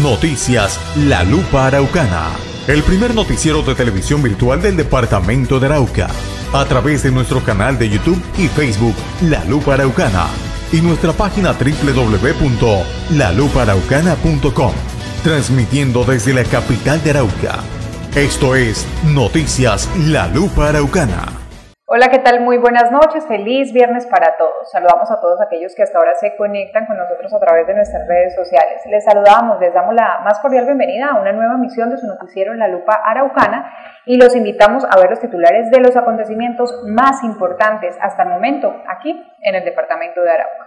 Noticias La Lupa Araucana, el primer noticiero de televisión virtual del departamento de Arauca, a través de nuestro canal de YouTube y Facebook La Lupa Araucana y nuestra página www.lalupaaraucana.com, transmitiendo desde la capital de Arauca. Esto es Noticias La Lupa Araucana. Hola, ¿qué tal? Muy buenas noches, feliz viernes para todos. Saludamos a todos aquellos que hasta ahora se conectan con nosotros a través de nuestras redes sociales. Les saludamos, les damos la más cordial bienvenida a una nueva emisión de su noticiero La Lupa Araucana y los invitamos a ver los titulares de los acontecimientos más importantes hasta el momento aquí en el departamento de Arauca.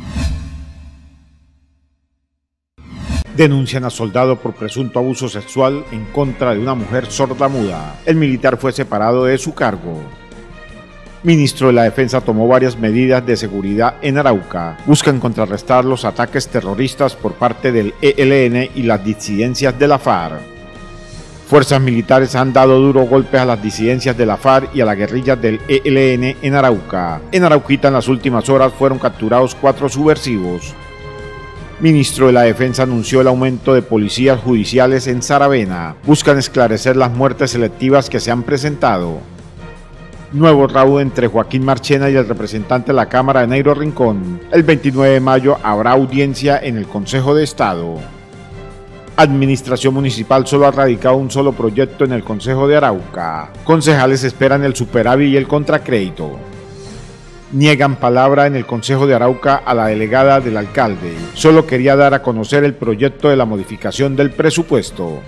Denuncian a soldado por presunto abuso sexual en contra de una mujer sordamuda. El militar fue separado de su cargo. Ministro de la Defensa tomó varias medidas de seguridad en Arauca. Buscan contrarrestar los ataques terroristas por parte del ELN y las disidencias de la FARC. Fuerzas militares han dado duros golpes a las disidencias de la FARC y a las guerrillas del ELN en Arauca. En Arauquita en las últimas horas fueron capturados 4 subversivos. Ministro de la Defensa anunció el aumento de policías judiciales en Saravena. Buscan esclarecer las muertes selectivas que se han presentado. Nuevo raudo entre Joaquín Marchena y el representante de la Cámara de Neiro Rincón. El 29 de mayo habrá audiencia en el Consejo de Estado. Administración Municipal solo ha radicado un solo proyecto en el Consejo de Arauca. Concejales esperan el superávit y el contracrédito. Niegan palabra en el Consejo de Arauca a la delegada del alcalde. Solo quería dar a conocer el proyecto de la modificación del presupuesto.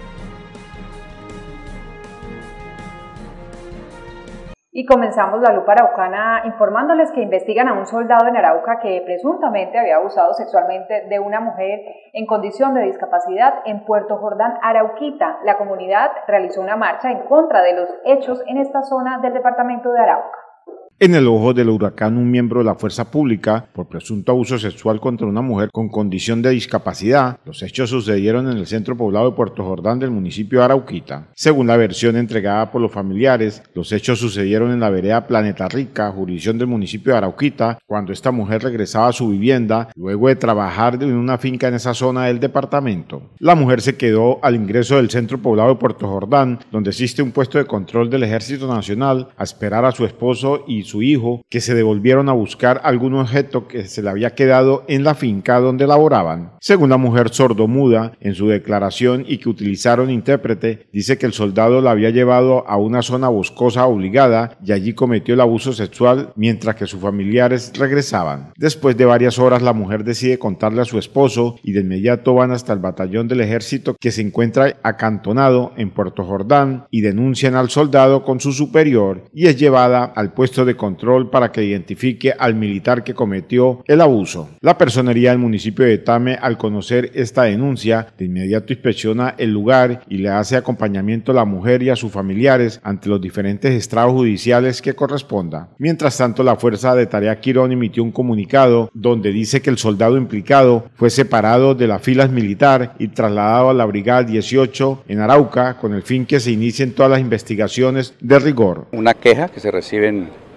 Y comenzamos La Lupa Araucana informándoles que investigan a un soldado en Arauca que presuntamente había abusado sexualmente de una mujer en condición de discapacidad en Puerto Jordán, Arauquita. La comunidad realizó una marcha en contra de los hechos en esta zona del departamento de Arauca. En el ojo del huracán, un miembro de la fuerza pública por presunto abuso sexual contra una mujer con condición de discapacidad. Los hechos sucedieron en el centro poblado de Puerto Jordán del municipio de Arauquita. Según la versión entregada por los familiares, los hechos sucedieron en la vereda Planeta Rica, jurisdicción del municipio de Arauquita, cuando esta mujer regresaba a su vivienda luego de trabajar en una finca en esa zona del departamento. La mujer se quedó al ingreso del centro poblado de Puerto Jordán, donde existe un puesto de control del Ejército Nacional, a esperar a su esposo y su hijo, que se devolvieron a buscar algún objeto que se le había quedado en la finca donde laboraban. Según la mujer sordomuda, en su declaración y que utilizaron intérprete, dice que el soldado la había llevado a una zona boscosa obligada y allí cometió el abuso sexual mientras que sus familiares regresaban. Después de varias horas, la mujer decide contarle a su esposo y de inmediato van hasta el batallón del ejército que se encuentra acantonado en Puerto Jordán y denuncian al soldado con su superior y es llevada al puesto de control para que identifique al militar que cometió el abuso. La personería del municipio de Tame, al conocer esta denuncia, de inmediato inspecciona el lugar y le hace acompañamiento a la mujer y a sus familiares ante los diferentes estrados judiciales que corresponda. Mientras tanto, la Fuerza de Tarea Quirón emitió un comunicado donde dice que el soldado implicado fue separado de las filas militar y trasladado a la Brigada 18 en Arauca con el fin que se inicien todas las investigaciones de rigor. Una queja que se recibe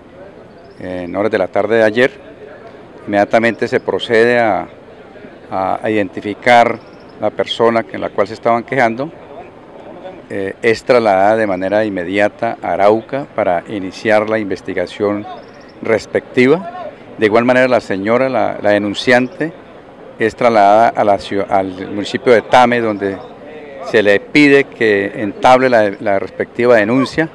en horas de la tarde de ayer, inmediatamente se procede a identificar la persona en la cual se estaban quejando, es trasladada de manera inmediata a Arauca para iniciar la investigación respectiva. De igual manera la señora, la denunciante, es trasladada al municipio de Tame, donde se le pide que entable la respectiva denuncia.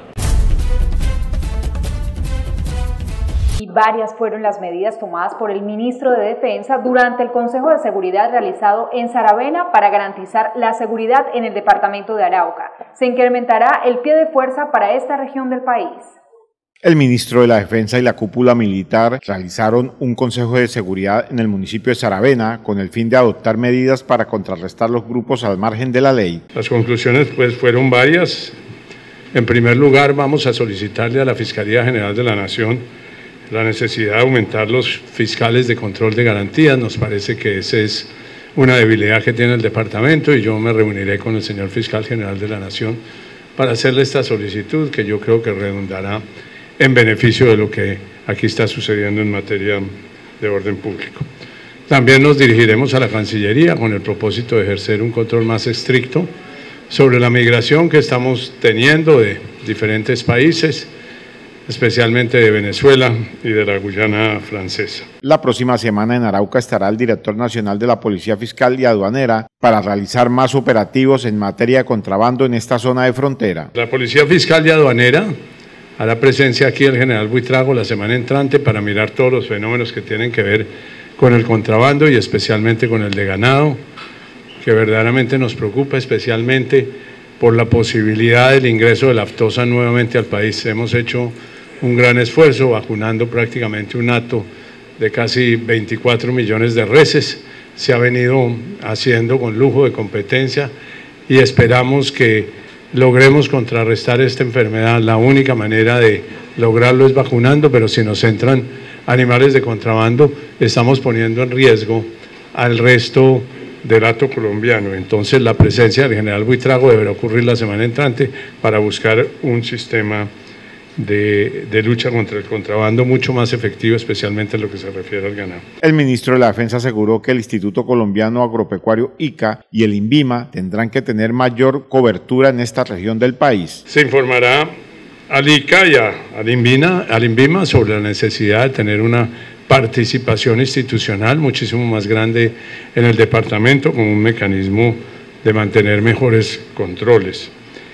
Y varias fueron las medidas tomadas por el ministro de Defensa durante el Consejo de Seguridad realizado en Saravena para garantizar la seguridad en el departamento de Arauca. Se incrementará el pie de fuerza para esta región del país. El ministro de la Defensa y la cúpula militar realizaron un consejo de seguridad en el municipio de Saravena con el fin de adoptar medidas para contrarrestar los grupos al margen de la ley. Las conclusiones fueron varias. En primer lugar, vamos a solicitarle a la Fiscalía General de la Nación la necesidad de aumentar los fiscales de control de garantías. Nos parece que esa es una debilidad que tiene el departamento y yo me reuniré con el señor Fiscal General de la Nación para hacerle esta solicitud que yo creo que redundará en beneficio de lo que aquí está sucediendo en materia de orden público. También nos dirigiremos a la Cancillería con el propósito de ejercer un control más estricto sobre la migración que estamos teniendo de diferentes países, especialmente de Venezuela y de la Guyana Francesa. La próxima semana en Arauca estará el director nacional de la Policía Fiscal y Aduanera para realizar más operativos en materia de contrabando en esta zona de frontera. La Policía Fiscal y Aduanera hará presencia aquí el general Buitrago la semana entrante para mirar todos los fenómenos que tienen que ver con el contrabando y especialmente con el de ganado, que verdaderamente nos preocupa, especialmente por la posibilidad del ingreso de la aftosa nuevamente al país. Hemos hecho un gran esfuerzo vacunando prácticamente un hato de casi 24 millones de reses. Se ha venido haciendo con lujo de competencia y esperamos que logremos contrarrestar esta enfermedad. La única manera de lograrlo es vacunando, pero si nos entran animales de contrabando, estamos poniendo en riesgo al resto del hato colombiano. Entonces la presencia del general Buitrago deberá ocurrir la semana entrante para buscar un sistema de lucha contra el contrabando mucho más efectivo, especialmente en lo que se refiere al ganado. El ministro de la Defensa aseguró que el Instituto Colombiano Agropecuario ICA y el INVIMA tendrán que tener mayor cobertura en esta región del país. Se informará al ICA y al INVIMA sobre la necesidad de tener una participación institucional muchísimo más grande en el departamento como un mecanismo de mantener mejores controles.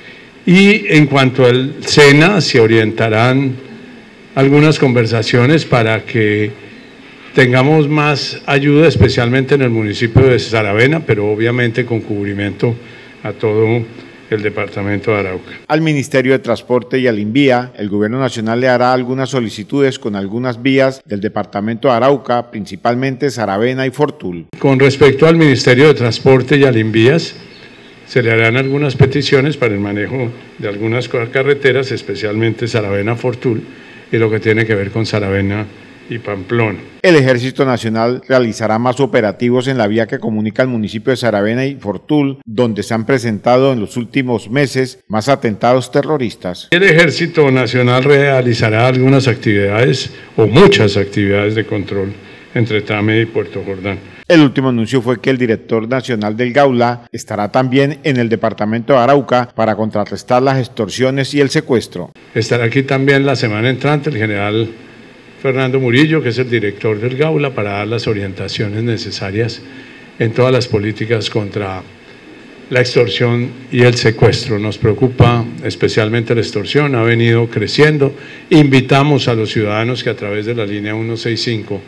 Y en cuanto al SENA, se orientarán algunas conversaciones para que tengamos más ayuda, especialmente en el municipio de Saravena, pero obviamente con cubrimiento a todo el departamento de Arauca. Al Ministerio de Transporte y al INVIA, el Gobierno Nacional le hará algunas solicitudes con algunas vías del departamento de Arauca, principalmente Saravena y Fortul. Con respecto al Ministerio de Transporte y al INVIAS, se le harán algunas peticiones para el manejo de algunas carreteras, especialmente Saravena-Fortul y lo que tiene que ver con Saravena y Pamplona. El Ejército Nacional realizará más operativos en la vía que comunica el municipio de Saravena y Fortul, donde se han presentado en los últimos meses más atentados terroristas. El Ejército Nacional realizará algunas actividades o muchas actividades de control entre Tame y Puerto Jordán. El último anuncio fue que el director nacional del Gaula estará también en el departamento de Arauca para contrarrestar las extorsiones y el secuestro. Estará aquí también la semana entrante el general Fernando Murillo, que es el director del Gaula, para dar las orientaciones necesarias en todas las políticas contra la extorsión y el secuestro. Nos preocupa especialmente la extorsión, ha venido creciendo. Invitamos a los ciudadanos que a través de la línea 165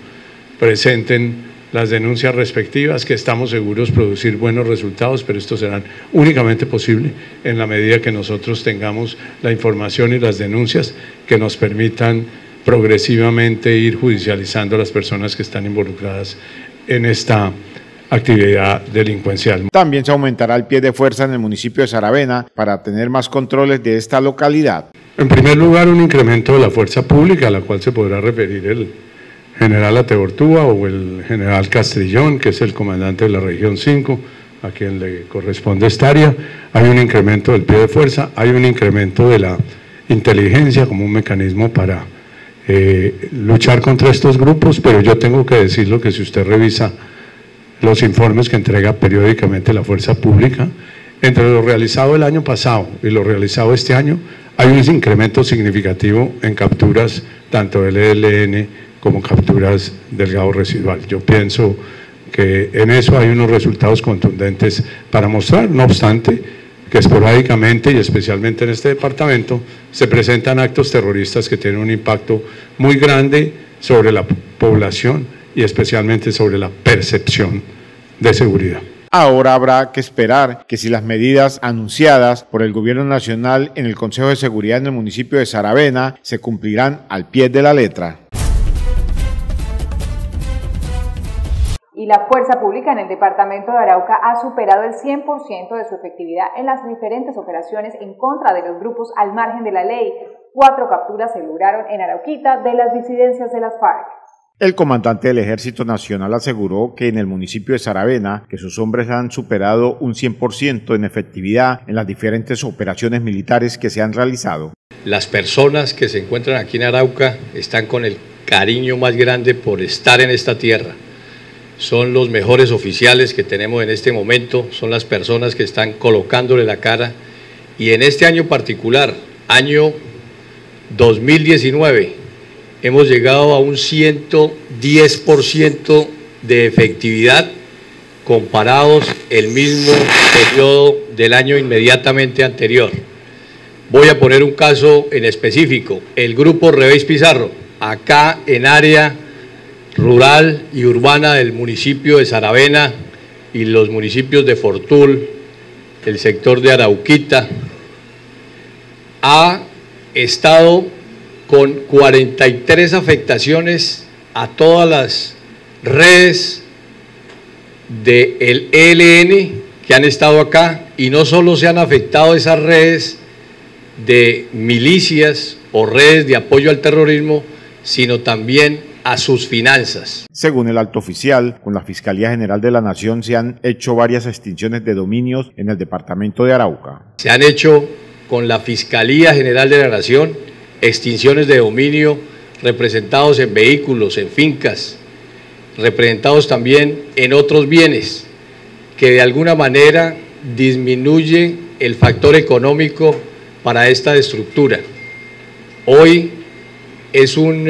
presenten las denuncias respectivas, que estamos seguros producir buenos resultados, pero estos serán únicamente posible en la medida que nosotros tengamos la información y las denuncias que nos permitan progresivamente ir judicializando a las personas que están involucradas en esta actividad delincuencial. También se aumentará el pie de fuerza en el municipio de Saravena para tener más controles de esta localidad. En primer lugar, un incremento de la fuerza pública, a la cual se podrá referir el general Ateortúa o el general Castrillón, que es el comandante de la región 5, a quien le corresponde esta área. Hay un incremento del pie de fuerza, hay un incremento de la inteligencia como un mecanismo para luchar contra estos grupos, pero yo tengo que decirlo que si usted revisa los informes que entrega periódicamente la fuerza pública, entre lo realizado el año pasado y lo realizado este año, hay un incremento significativo en capturas tanto del ELN como capturas del gado residual. Yo pienso que en eso hay unos resultados contundentes para mostrar, no obstante que esporádicamente y especialmente en este departamento se presentan actos terroristas que tienen un impacto muy grande sobre la población y especialmente sobre la percepción de seguridad. Ahora habrá que esperar que si las medidas anunciadas por el Gobierno Nacional en el Consejo de Seguridad en el municipio de Saravena se cumplirán al pie de la letra. Y la fuerza pública en el departamento de Arauca ha superado el 100% de su efectividad en las diferentes operaciones en contra de los grupos al margen de la ley. 4 capturas se lograron en Arauquita de las disidencias de las FARC. El comandante del Ejército Nacional aseguró que en el municipio de Saravena, que sus hombres han superado un 100% en efectividad en las diferentes operaciones militares que se han realizado. Las personas que se encuentran aquí en Arauca están con el cariño más grande por estar en esta tierra. son los mejores oficiales que tenemos en este momento, son las personas que están colocándole la cara, y en este año particular, año 2019, hemos llegado a un 110% de efectividad comparados el mismo periodo del año inmediatamente anterior. Voy a poner un caso en específico, el grupo Revéis Pizarro, acá en área rural y urbana del municipio de Saravena y los municipios de Fortul, el sector de Arauquita, ha estado con 43 afectaciones a todas las redes del ELN que han estado acá, y no solo se han afectado esas redes de milicias o redes de apoyo al terrorismo, sino también a sus finanzas. Según el alto oficial, con la Fiscalía General de la Nación se han hecho varias extinciones de dominios en el departamento de Arauca. Se han hecho con la Fiscalía General de la Nación extinciones de dominio representados en vehículos, en fincas, representados también en otros bienes, que de alguna manera disminuye el factor económico para esta estructura. Hoy es un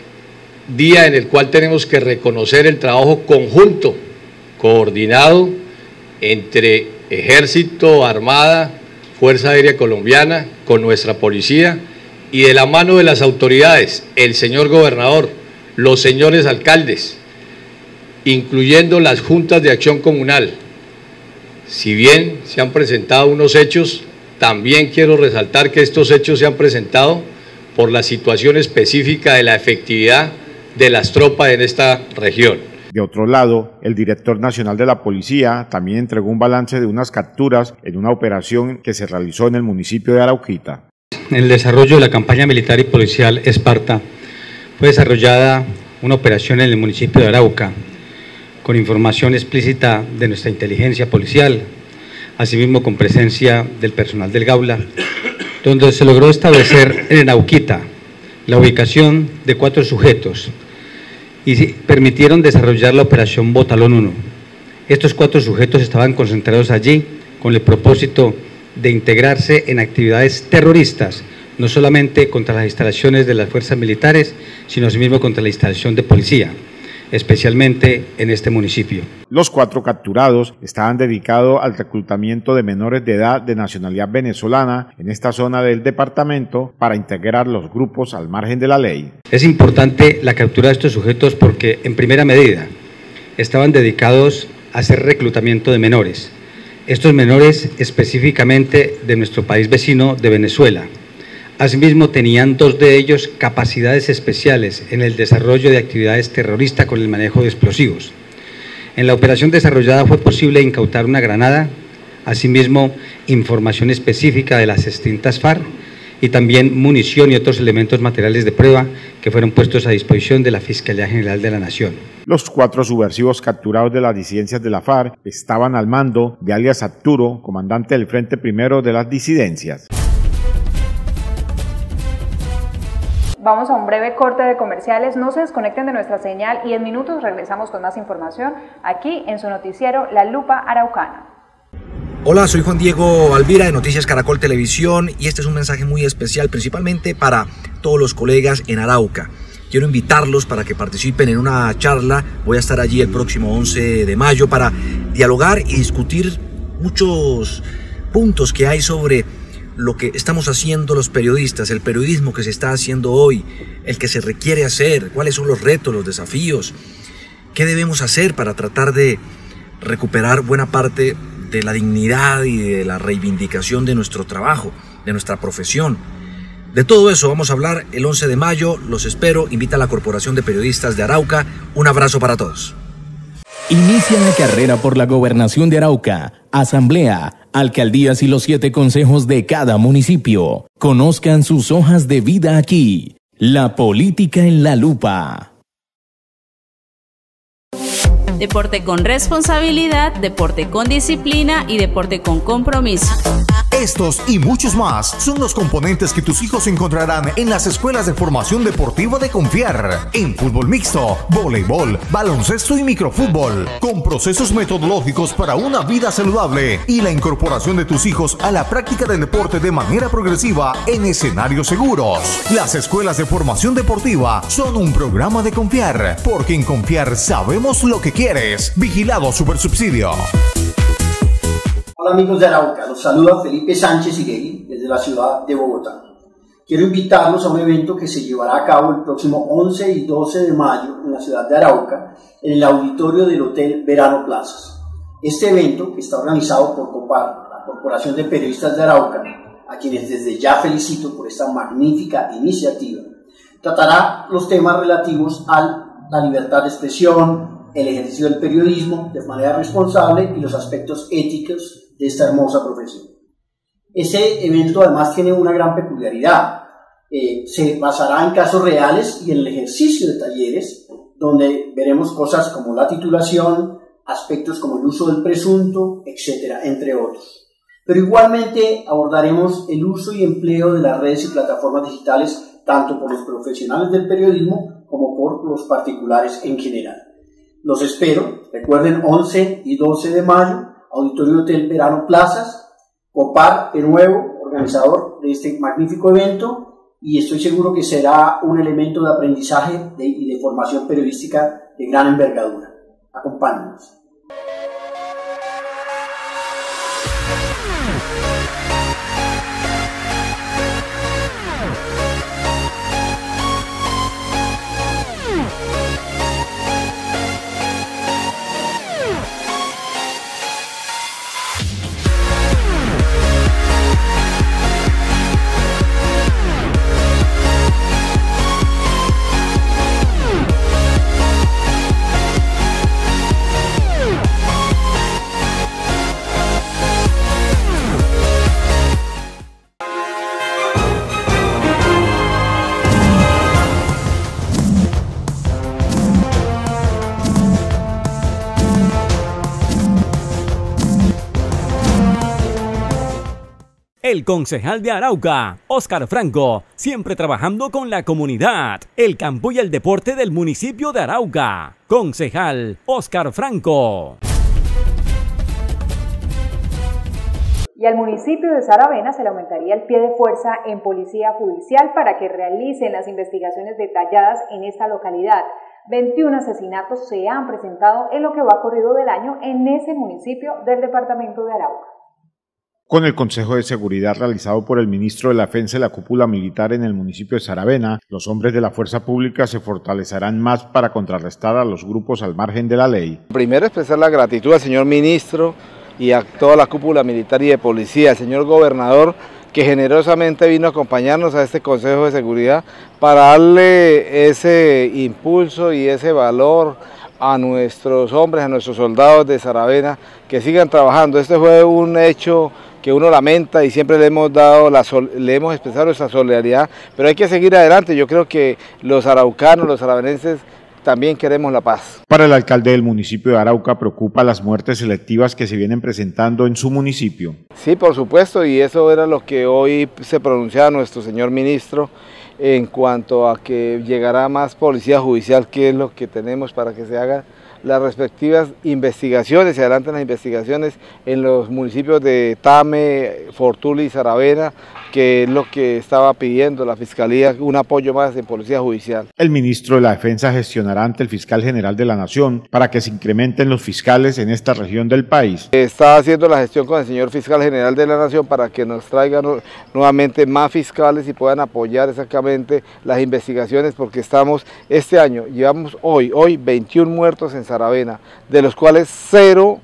día en el cual tenemos que reconocer el trabajo conjunto, coordinado entre Ejército, Armada, Fuerza Aérea Colombiana, con nuestra policía, y de la mano de las autoridades, el señor gobernador, los señores alcaldes, incluyendo las juntas de acción comunal. Si bien se han presentado unos hechos, también quiero resaltar que estos hechos se han presentado por la situación específica de la efectividad de las tropas en esta región. De otro lado, el director nacional de la policía también entregó un balance de unas capturas en una operación que se realizó en el municipio de Arauquita. En el desarrollo de la campaña militar y policial Esparta fue desarrollada una operación en el municipio de Arauca con información explícita de nuestra inteligencia policial, asimismo con presencia del personal del Gaula, donde se logró establecer en Arauquita la ubicación de 4 sujetos y permitieron desarrollar la operación Botalón 1. Estos 4 sujetos estaban concentrados allí con el propósito de integrarse en actividades terroristas, no solamente contra las instalaciones de las fuerzas militares, sino asimismo contra la instalación de policía, especialmente en este municipio. Los 4 capturados estaban dedicados al reclutamiento de menores de edad de nacionalidad venezolana en esta zona del departamento para integrar los grupos al margen de la ley. Es importante la captura de estos sujetos porque, en primera medida, estaban dedicados a hacer reclutamiento de menores. Estos menores específicamente de nuestro país vecino de Venezuela. Asimismo, tenían 2 de ellos capacidades especiales en el desarrollo de actividades terroristas con el manejo de explosivos. En la operación desarrollada fue posible incautar una granada, asimismo información específica de las extintas FARC y también munición y otros elementos materiales de prueba que fueron puestos a disposición de la Fiscalía General de la Nación. Los 4 subversivos capturados de las disidencias de la FARC estaban al mando de alias Arturo, comandante del Frente Primero de las Disidencias. Vamos a un breve corte de comerciales, no se desconecten de nuestra señal y en minutos regresamos con más información aquí en su noticiero La Lupa Araucana. Hola, soy Juan Diego Alvira de Noticias Caracol Televisión y este es un mensaje muy especial principalmente para todos los colegas en Arauca. Quiero invitarlos para que participen en una charla, voy a estar allí el próximo 11 de mayo para dialogar y discutir muchos puntos que hay sobre lo que estamos haciendo los periodistas, el periodismo que se está haciendo hoy, el que se requiere hacer, cuáles son los retos, los desafíos, qué debemos hacer para tratar de recuperar buena parte de la dignidad y de la reivindicación de nuestro trabajo, de nuestra profesión. De todo eso vamos a hablar el 11 de mayo, los espero, invita a la Corporación de Periodistas de Arauca, un abrazo para todos. Inicia la carrera por la gobernación de Arauca, asamblea, alcaldías y los 7 consejos de cada municipio. Conozcan sus hojas de vida aquí. La política en la lupa. Deporte con responsabilidad, deporte con disciplina y deporte con compromiso. Estos y muchos más son los componentes que tus hijos encontrarán en las escuelas de formación deportiva de Confiar, en fútbol mixto, voleibol, baloncesto y microfútbol, con procesos metodológicos para una vida saludable y la incorporación de tus hijos a la práctica del deporte de manera progresiva en escenarios seguros. Las escuelas de formación deportiva son un programa de Confiar, porque en Confiar sabemos lo que quieres. Vigilado Supersubsidio. Hola amigos de Arauca, los saluda Felipe Sánchez Iregui desde la ciudad de Bogotá. Quiero invitarlos a un evento que se llevará a cabo el próximo 11 y 12 de mayo en la ciudad de Arauca, en el auditorio del Hotel Verano Plazas. Este evento, que está organizado por COPAR, la Corporación de Periodistas de Arauca, a quienes desde ya felicito por esta magnífica iniciativa, tratará los temas relativos a la libertad de expresión, el ejercicio del periodismo de manera responsable y los aspectos éticos de esta hermosa profesión. Este evento además tiene una gran peculiaridad. Se basará en casos reales y en el ejercicio de talleres, donde veremos cosas como la titulación, aspectos como el uso del presunto, etcétera, entre otros. Pero igualmente abordaremos el uso y empleo de las redes y plataformas digitales, tanto por los profesionales del periodismo como por los particulares en general. Los espero, recuerden, 11 y 12 de mayo, Auditorio Hotel Verano Plazas, COPAR, de nuevo, organizador de este magnífico evento, y estoy seguro que será un elemento de aprendizaje y de formación periodística de gran envergadura. Acompáñenos. El concejal de Arauca, Óscar Franco, siempre trabajando con la comunidad, el campo y el deporte del municipio de Arauca. Concejal Óscar Franco. Y al municipio de Saravena se le aumentaría el pie de fuerza en policía judicial para que realicen las investigaciones detalladas en esta localidad. 21 asesinatos se han presentado en lo que va corrido del año en ese municipio del departamento de Arauca. Con el Consejo de Seguridad realizado por el ministro de la Defensa y la cúpula militar en el municipio de Saravena, los hombres de la fuerza pública se fortalecerán más para contrarrestar a los grupos al margen de la ley. Primero expresar la gratitud al señor ministro y a toda la cúpula militar y de policía, al señor gobernador, que generosamente vino a acompañarnos a este Consejo de Seguridad para darle ese impulso y ese valor a nuestros hombres, a nuestros soldados de Saravena, que sigan trabajando. Este fue un hecho que uno lamenta y siempre le hemos expresado nuestra solidaridad, pero hay que seguir adelante. Yo creo que los araucanos, los saravenenses, también queremos la paz. Para el alcalde del municipio de Arauca preocupa las muertes selectivas que se vienen presentando en su municipio. Sí, por supuesto, y eso era lo que hoy se pronunciaba nuestro señor ministro en cuanto a que llegará más policía judicial, que es lo que tenemos para que se hagan las respectivas investigaciones, se adelantan las investigaciones en los municipios de Tame, Fortuli y Saravena, que es lo que estaba pidiendo la Fiscalía, un apoyo más en Policía Judicial. El ministro de la Defensa gestionará ante el Fiscal General de la Nación para que se incrementen los fiscales en esta región del país. Está haciendo la gestión con el señor Fiscal General de la Nación para que nos traigan nuevamente más fiscales y puedan apoyar exactamente las investigaciones, porque estamos este año, llevamos hoy 21 muertos en Saravena, de los cuales cero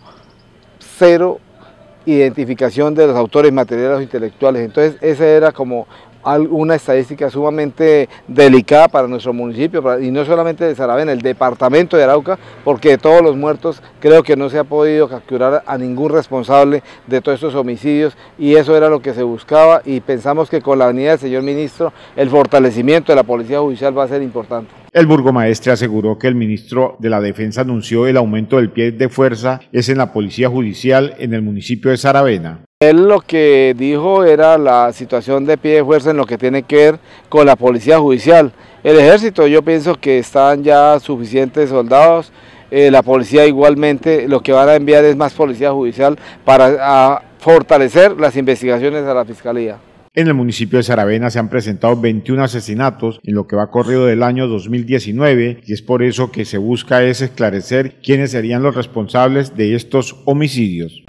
identificación de los autores materiales o intelectuales. Entonces esa era como una estadística sumamente delicada para nuestro municipio, y no solamente de Saravena, el departamento de Arauca, porque de todos los muertos creo que no se ha podido capturar a ningún responsable de todos estos homicidios, y eso era lo que se buscaba, y pensamos que con la venida del señor ministro el fortalecimiento de la Policía Judicial va a ser importante. El burgomaestre aseguró que el ministro de la Defensa anunció el aumento del pie de fuerza es en la Policía Judicial en el municipio de Saravena. Él lo que dijo era la situación de pie de fuerza en lo que tiene que ver con la Policía Judicial. El Ejército, yo pienso que están ya suficientes soldados, la policía igualmente, lo que van a enviar es más Policía Judicial para fortalecer las investigaciones a la Fiscalía. En el municipio de Saravena se han presentado 21 asesinatos en lo que va corrido del año 2019 y es por eso que se busca es esclarecer quiénes serían los responsables de estos homicidios.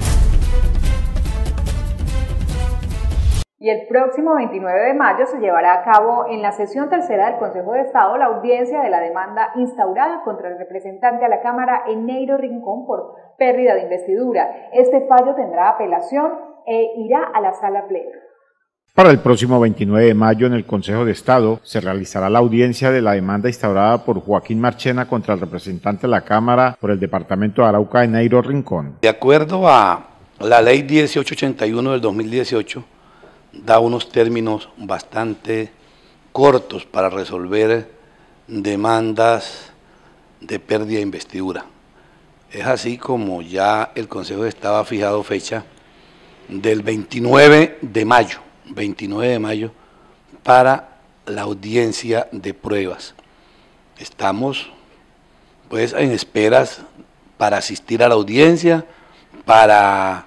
Y el próximo 29 de mayo se llevará a cabo en la sesión tercera del Consejo de Estado la audiencia de la demanda instaurada contra el representante a la Cámara Eneiro Rincón por pérdida de investidura. Este fallo tendrá apelación e irá a la sala plena. Para el próximo 29 de mayo en el Consejo de Estado se realizará la audiencia de la demanda instaurada por Joaquín Marchena contra el representante de la Cámara por el departamento de Arauca, Eneiro Rincón. De acuerdo a la ley 1881 del 2018, da unos términos bastante cortos para resolver demandas de pérdida de investidura. Es así como ya el Consejo de Estado ha fijado fecha del 29 de mayo para la audiencia de pruebas. Estamos pues en esperas para asistir a la audiencia, para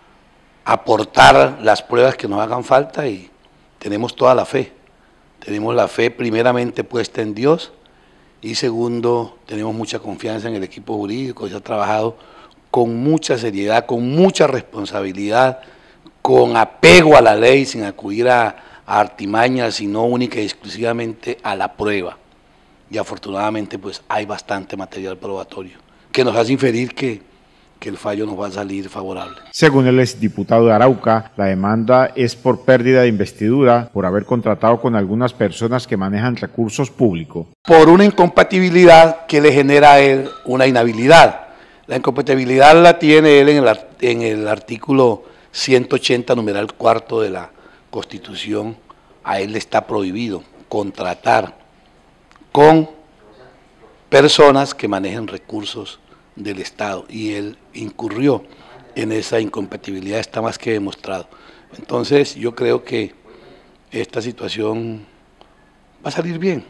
aportar las pruebas que nos hagan falta y tenemos toda la fe. Tenemos la fe primeramente puesta en Dios y segundo, tenemos mucha confianza en el equipo jurídico, se ha trabajado con mucha seriedad, con mucha responsabilidad, con apego a la ley, sin acudir a artimañas, sino única y exclusivamente a la prueba. Y afortunadamente pues hay bastante material probatorio, que nos hace inferir que el fallo nos va a salir favorable. Según el exdiputado de Arauca, la demanda es por pérdida de investidura por haber contratado con algunas personas que manejan recursos públicos. Por una incompatibilidad que le genera a él una inhabilidad. La incompatibilidad la tiene él en el artículo 180, numeral 4 de la Constitución. A él le está prohibido contratar con personas que manejen recursos del Estado y él incurrió en esa incompatibilidad, está más que demostrado. Entonces yo creo que esta situación va a salir bien,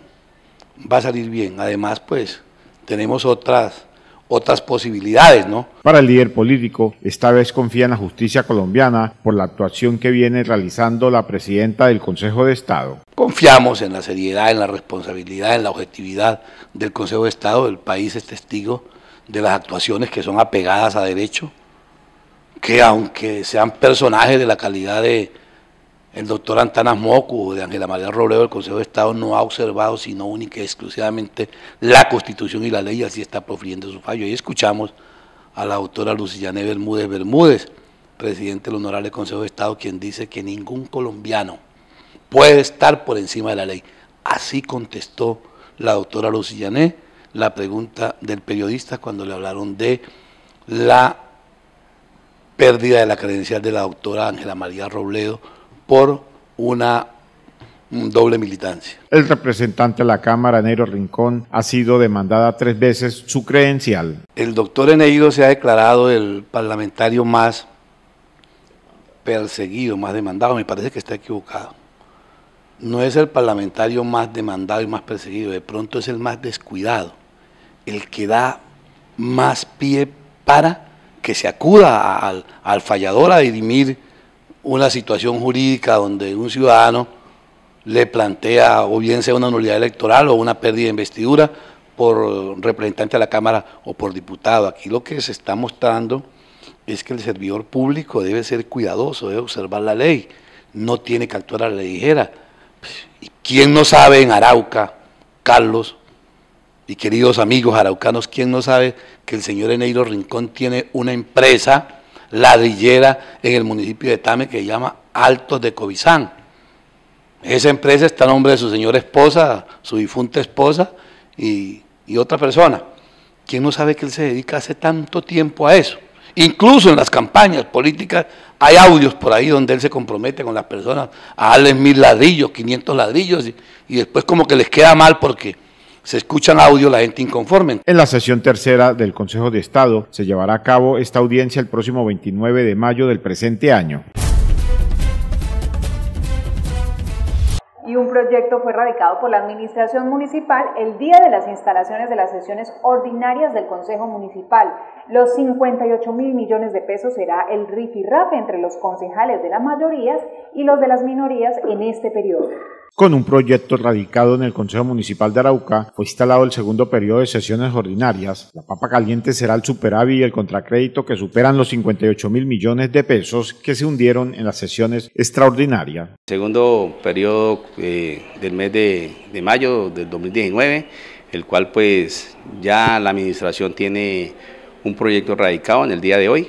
además pues tenemos otras posibilidades, ¿no? Para el líder político, esta vez confía en la justicia colombiana por la actuación que viene realizando la presidenta del Consejo de Estado. Confiamos en la seriedad, en la responsabilidad, en la objetividad del Consejo de Estado. El país es testigo de las actuaciones que son apegadas a derecho, que aunque sean personajes de la calidad de el doctor Antanas Moco o de Ángela María Robledo, del Consejo de Estado no ha observado sino única y exclusivamente la Constitución y la ley, así está profiriendo su fallo. Y escuchamos a la doctora Lucillane Bermúdez, presidente del Honorable Consejo de Estado, quien dice que ningún colombiano puede estar por encima de la ley. Así contestó la doctora Lucillane la pregunta del periodista cuando le hablaron de la pérdida de la credencial de la doctora Ángela María Robledo por una doble militancia. El representante de la Cámara, Eneiro Rincón, ha sido demandada 3 veces su credencial. El doctor Eneiro se ha declarado el parlamentario más perseguido, más demandado. Me parece que está equivocado. No es el parlamentario más demandado y más perseguido, de pronto es el más descuidado, el que da más pie para que se acuda al fallador a dirimir una situación jurídica donde un ciudadano le plantea o bien sea una nulidad electoral o una pérdida de investidura por representante de la Cámara o por diputado. Aquí lo que se está mostrando es que el servidor público debe ser cuidadoso, debe observar la ley, no tiene que actuar a la ligera. ¿Y quién no sabe en Arauca, Carlos y queridos amigos araucanos, quién no sabe que el señor Eneiro Rincón tiene una empresa ladrillera en el municipio de Tame que se llama Altos de Cobizán? Esa empresa está a nombre de su señora esposa, su difunta esposa y otra persona. ¿Quién no sabe que él se dedica hace tanto tiempo a eso? Incluso en las campañas políticas hay audios por ahí donde él se compromete con las personas a darles 1000 ladrillos, 500 ladrillos y después como que les queda mal porque se escuchan audio la gente inconforme. En la sesión tercera del Consejo de Estado se llevará a cabo esta audiencia el próximo 29 de mayo del presente año. Y un proyecto fue radicado por la Administración Municipal el día de las instalaciones de las sesiones ordinarias del Consejo Municipal. Los 58.000 millones de pesos será el rifirrafe entre los concejales de las mayorías y los de las minorías en este periodo. Con un proyecto radicado en el Consejo Municipal de Arauca, fue instalado el segundo periodo de sesiones ordinarias. La papa caliente será el superávit y el contracrédito que superan los 58.000 millones de pesos que se hundieron en las sesiones extraordinarias. Segundo periodo del mes de mayo del 2019, el cual pues ya la administración tiene un proyecto radicado en el día de hoy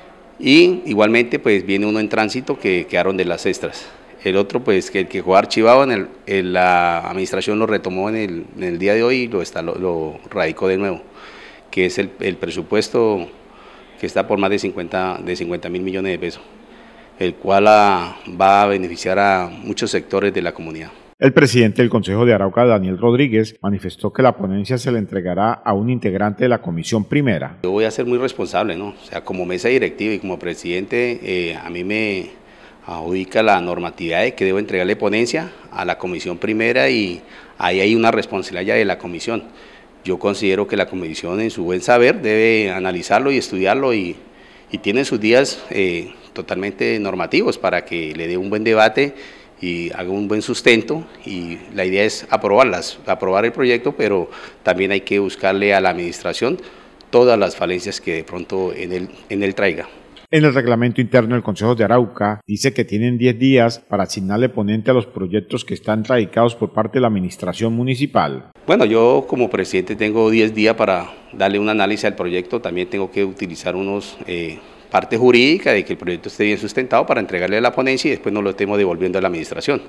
y igualmente pues viene uno en tránsito que quedaron de las extras. El otro, pues, que el que fue archivado, la administración lo retomó en el día de hoy y lo radicó de nuevo, que es el presupuesto que está por más de 50.000 millones de pesos, el cual va a beneficiar a muchos sectores de la comunidad. El presidente del Consejo de Arauca, Daniel Rodríguez, manifestó que la ponencia se le entregará a un integrante de la Comisión Primera. Yo voy a ser muy responsable, ¿no? O sea, como mesa directiva y como presidente, a mí me adjudica la normatividad de que debo entregarle ponencia a la Comisión Primera y ahí hay una responsabilidad ya de la Comisión. Yo considero que la Comisión en su buen saber debe analizarlo y estudiarlo y tiene sus días totalmente normativos para que le dé un buen debate y haga un buen sustento y la idea es aprobar el proyecto, pero también hay que buscarle a la administración todas las falencias que de pronto en él traiga. En el reglamento interno del Consejo de Arauca dice que tienen 10 días para asignarle ponente a los proyectos que están radicados por parte de la administración municipal. Bueno, yo como presidente tengo 10 días para darle un análisis al proyecto, también tengo que utilizar parte jurídica de que el proyecto esté bien sustentado para entregarle a la ponencia y después nos lo estemos devolviendo a la administración.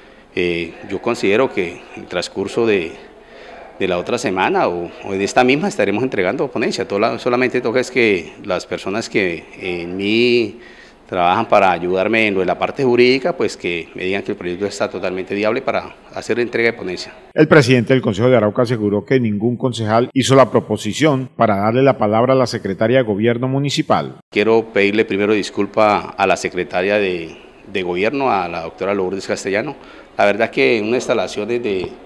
Yo considero que en el transcurso de la otra semana o de esta misma estaremos entregando ponencia. Solamente toca es que las personas que en mí trabajan para ayudarme en lo de la parte jurídica, pues que me digan que el proyecto está totalmente viable para hacer entrega de ponencia. El presidente del Consejo de Arauca aseguró que ningún concejal hizo la proposición para darle la palabra a la secretaria de Gobierno Municipal. Quiero pedirle primero disculpa a la secretaria de Gobierno, a la doctora Lourdes Castellano. La verdad que en unas instalaciones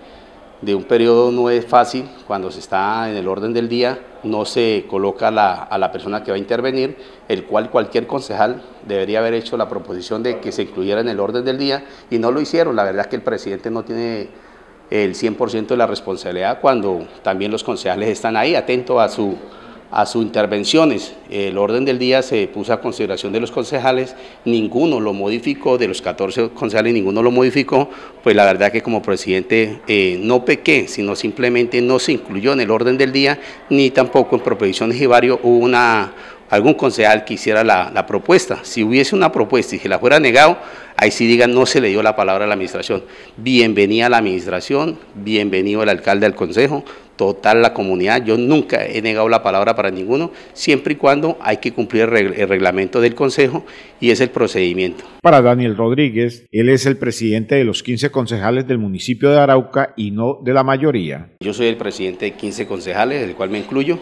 de un periodo no es fácil, cuando se está en el orden del día, no se coloca a la persona que va a intervenir, el cual cualquier concejal debería haber hecho la proposición de que se incluyera en el orden del día y no lo hicieron. La verdad es que el presidente no tiene el 100% de la responsabilidad cuando también los concejales están ahí atentos a sus intervenciones. El orden del día se puso a consideración de los concejales, ninguno lo modificó, de los 14 concejales ninguno lo modificó, pues la verdad que como presidente no pequé, sino simplemente no se incluyó en el orden del día, ni tampoco en proposiciones y varios hubo algún concejal que hiciera la propuesta. Si hubiese una propuesta y que la fuera negado, ahí sí digan no se le dio la palabra a la administración. Bienvenida a la administración, bienvenido el alcalde al consejo, total la comunidad. Yo nunca he negado la palabra para ninguno, siempre y cuando hay que cumplir el reglamento del consejo y es el procedimiento. Para Daniel Rodríguez, él es el presidente de los 15 concejales del municipio de Arauca y no de la mayoría. Yo soy el presidente de 15 concejales, del cual me incluyo.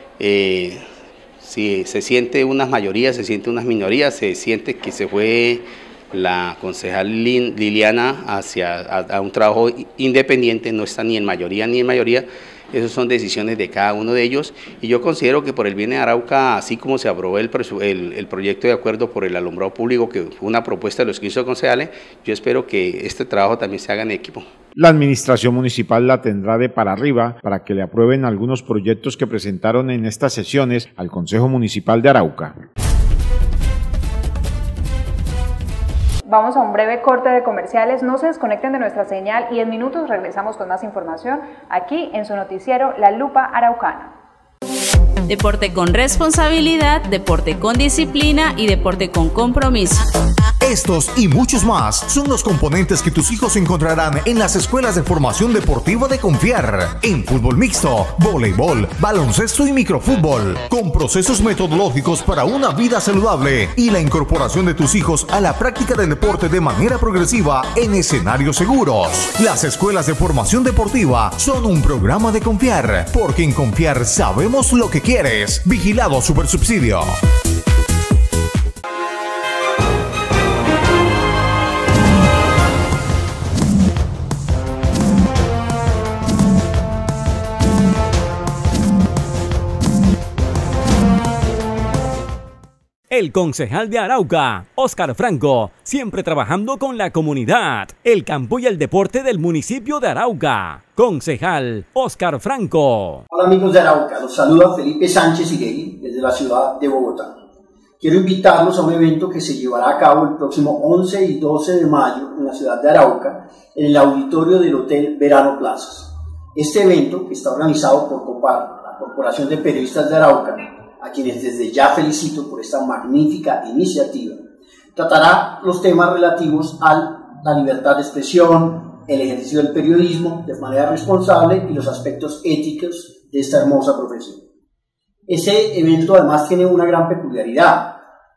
Si se siente unas mayorías, se siente unas minorías, se siente que se fue la concejal Liliana a un trabajo independiente, no está ni en mayoría ni en mayoría. Esas son decisiones de cada uno de ellos y yo considero que por el bien de Arauca, así como se aprobó el proyecto de acuerdo por el alumbrado público, que fue una propuesta de los 15 concejales, yo espero que este trabajo también se haga en equipo. La administración municipal la tendrá de para arriba para que le aprueben algunos proyectos que presentaron en estas sesiones al Consejo Municipal de Arauca. Vamos a un breve corte de comerciales, no se desconecten de nuestra señal y en minutos regresamos con más información aquí en su noticiero La Lupa Araucana. Deporte con responsabilidad, deporte con disciplina y deporte con compromiso. Estos y muchos más son los componentes que tus hijos encontrarán en las escuelas de formación deportiva de Confiar, en fútbol mixto, voleibol, baloncesto y microfútbol, con procesos metodológicos para una vida saludable y la incorporación de tus hijos a la práctica del deporte de manera progresiva en escenarios seguros. Las escuelas de formación deportiva son un programa de Confiar, porque en Confiar sabemos lo que quieres. Vigilado Supersubsidio. El concejal de Arauca, Óscar Franco, siempre trabajando con la comunidad, el campo y el deporte del municipio de Arauca. Concejal Óscar Franco. Hola amigos de Arauca, los saluda Felipe Sánchez Higuegui desde la ciudad de Bogotá. Quiero invitarlos a un evento que se llevará a cabo el próximo 11 y 12 de mayo en la ciudad de Arauca, en el auditorio del Hotel Verano Plazas. Este evento, que está organizado por COPAR, la Corporación de Periodistas de Arauca, a quienes desde ya felicito por esta magnífica iniciativa, tratará los temas relativos a la libertad de expresión, el ejercicio del periodismo de manera responsable y los aspectos éticos de esta hermosa profesión. Este evento además tiene una gran peculiaridad.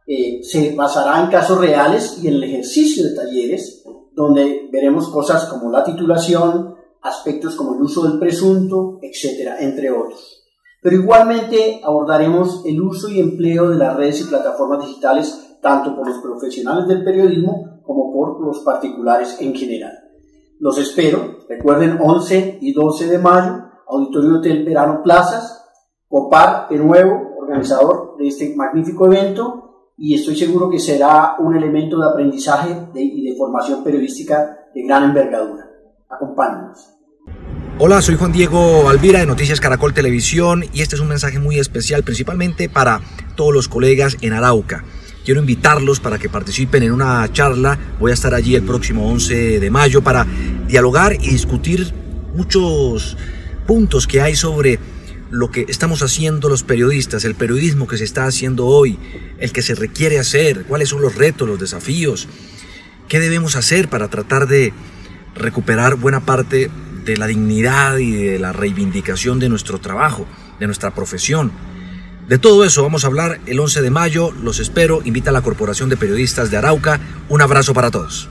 Se basará en casos reales y en el ejercicio de talleres, donde veremos cosas como la titulación, aspectos como el uso del presunto, etcétera, entre otros. Pero igualmente abordaremos el uso y empleo de las redes y plataformas digitales tanto por los profesionales del periodismo como por los particulares en general. Los espero, recuerden 11 y 12 de mayo, Auditorio Hotel Verano Plazas, COPAR de nuevo, organizador de este magnífico evento, y estoy seguro que será un elemento de aprendizaje y de formación periodística de gran envergadura. Acompáñenos. Hola, soy Juan Diego Alvira de Noticias Caracol Televisión y este es un mensaje muy especial principalmente para todos los colegas en Arauca. Quiero invitarlos para que participen en una charla. Voy a estar allí el próximo 11 de mayo para dialogar y discutir muchos puntos que hay sobre lo que estamos haciendo los periodistas, el periodismo que se está haciendo hoy, el que se requiere hacer, cuáles son los retos, los desafíos, qué debemos hacer para tratar de recuperar buena parte de la dignidad y de la reivindicación de nuestro trabajo, de nuestra profesión. De todo eso vamos a hablar el 11 de mayo, los espero, invita a la Corporación de Periodistas de Arauca, un abrazo para todos.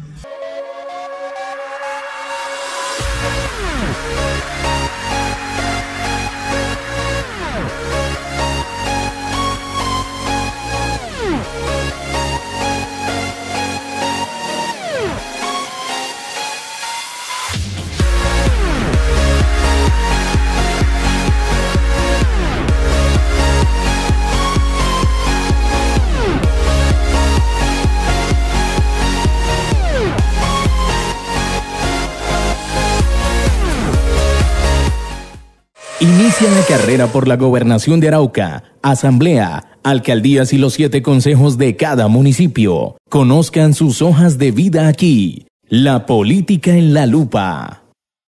Inicia la carrera por la gobernación de Arauca, asamblea, alcaldías y los 7 consejos de cada municipio. Conozcan sus hojas de vida aquí. La política en la lupa.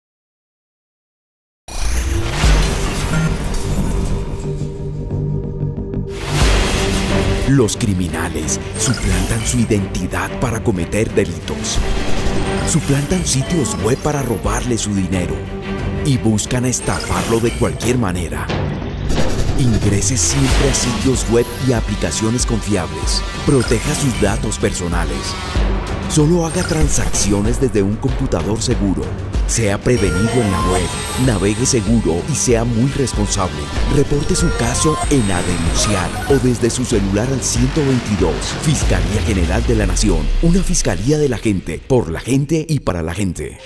Los criminales suplantan su identidad para cometer delitos. Suplantan sitios web para robarle su dinero. Y buscan estafarlo de cualquier manera. Ingrese siempre a sitios web y aplicaciones confiables. Proteja sus datos personales. Solo haga transacciones desde un computador seguro. Sea prevenido en la web. Navegue seguro y sea muy responsable. Reporte su caso en A Denunciar o desde su celular al 122. Fiscalía General de la Nación. Una fiscalía de la gente, por la gente y para la gente.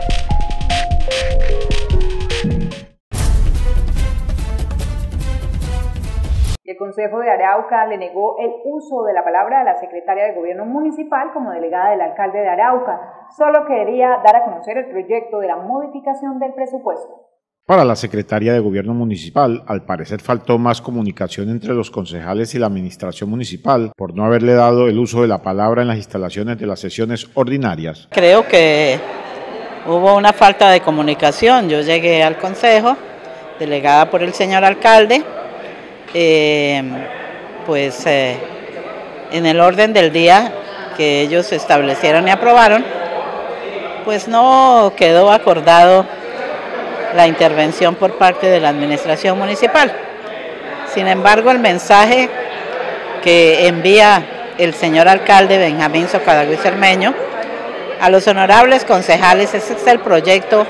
El Consejo de Arauca le negó el uso de la palabra a la secretaria de Gobierno Municipal como delegada del alcalde de Arauca. Solo quería dar a conocer el proyecto de la modificación del presupuesto. Para la secretaria de Gobierno Municipal, al parecer faltó más comunicación entre los concejales y la administración municipal por no haberle dado el uso de la palabra en las instalaciones de las sesiones ordinarias. Creo que hubo una falta de comunicación. Yo llegué al consejo, delegada por el señor alcalde, pues en el orden del día que ellos establecieron y aprobaron, pues no quedó acordado la intervención por parte de la administración municipal. Sin embargo, el mensaje que envía el señor alcalde Benjamín Socadagüí Cermeño a los honorables concejales, ese es el proyecto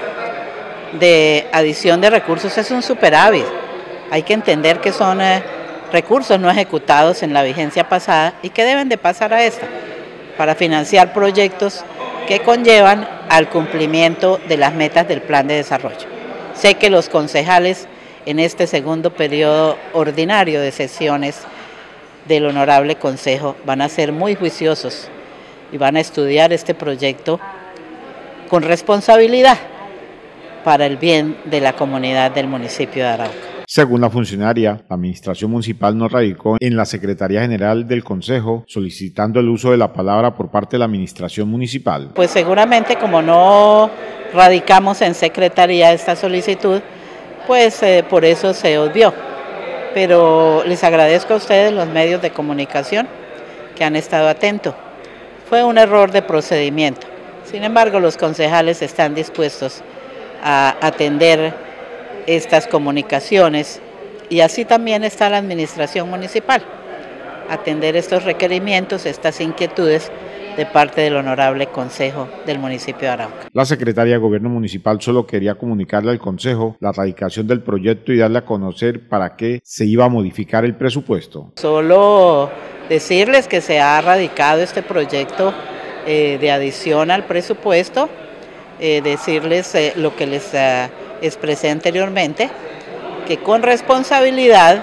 de adición de recursos, es un superávit. Hay que entender que son recursos no ejecutados en la vigencia pasada y que deben de pasar a esta para financiar proyectos que conllevan al cumplimiento de las metas del plan de desarrollo. Sé que los concejales en este segundo periodo ordinario de sesiones del Honorable Consejo van a ser muy juiciosos y van a estudiar este proyecto con responsabilidad para el bien de la comunidad del municipio de Arauca. Según la funcionaria, la administración municipal no radicó en la Secretaría General del Consejo solicitando el uso de la palabra por parte de la administración municipal. Pues seguramente como no radicamos en Secretaría esta solicitud, pues por eso se obvió. Pero les agradezco a ustedes, los medios de comunicación, que han estado atentos. Fue un error de procedimiento. Sin embargo, los concejales están dispuestos a atender estas comunicaciones y así también está la administración municipal, atender estos requerimientos, estas inquietudes de parte del Honorable Consejo del municipio de Arauca. La secretaria de Gobierno Municipal solo quería comunicarle al Consejo la radicación del proyecto y darle a conocer para qué se iba a modificar el presupuesto. Solo decirles que se ha radicado este proyecto de adición al presupuesto, decirles lo que les expresé anteriormente, que con responsabilidad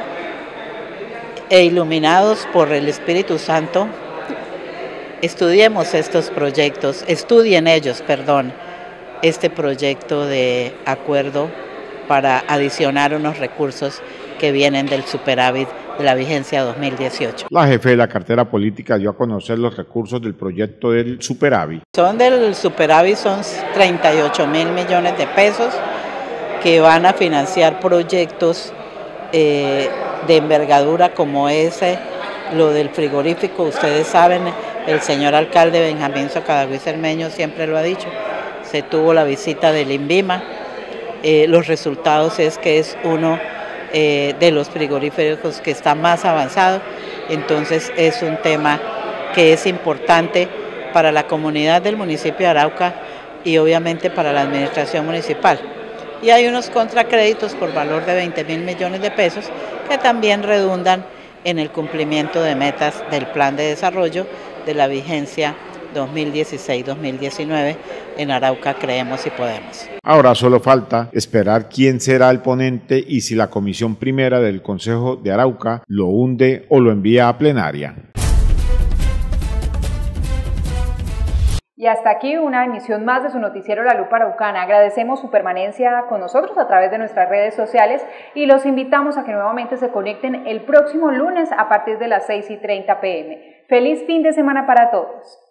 e iluminados por el Espíritu Santo, estudiemos estos proyectos, estudien ellos, este proyecto de acuerdo para adicionar unos recursos que vienen del superávit de la vigencia 2018. La jefe de la cartera política dio a conocer los recursos del proyecto del superávit. Son del superávit, son 38.000 millones de pesos que van a financiar proyectos de envergadura como ese, lo del frigorífico. Ustedes saben, el señor alcalde Benjamín Socadagüí Cermeño siempre lo ha dicho, se tuvo la visita del INVIMA, los resultados es que es uno de los frigoríficos que está más avanzado, entonces es un tema que es importante para la comunidad del municipio de Arauca y obviamente para la administración municipal. Y hay unos contracréditos por valor de 20.000 millones de pesos que también redundan en el cumplimiento de metas del plan de desarrollo de la vigencia 2016-2019 en Arauca Creemos y Podemos. Ahora solo falta esperar quién será el ponente y si la Comisión Primera del Consejo de Arauca lo hunde o lo envía a plenaria. Y hasta aquí una emisión más de su noticiero La Lupa Araucana. Agradecemos su permanencia con nosotros a través de nuestras redes sociales y los invitamos a que nuevamente se conecten el próximo lunes a partir de las 6:30 p.m. ¡Feliz fin de semana para todos!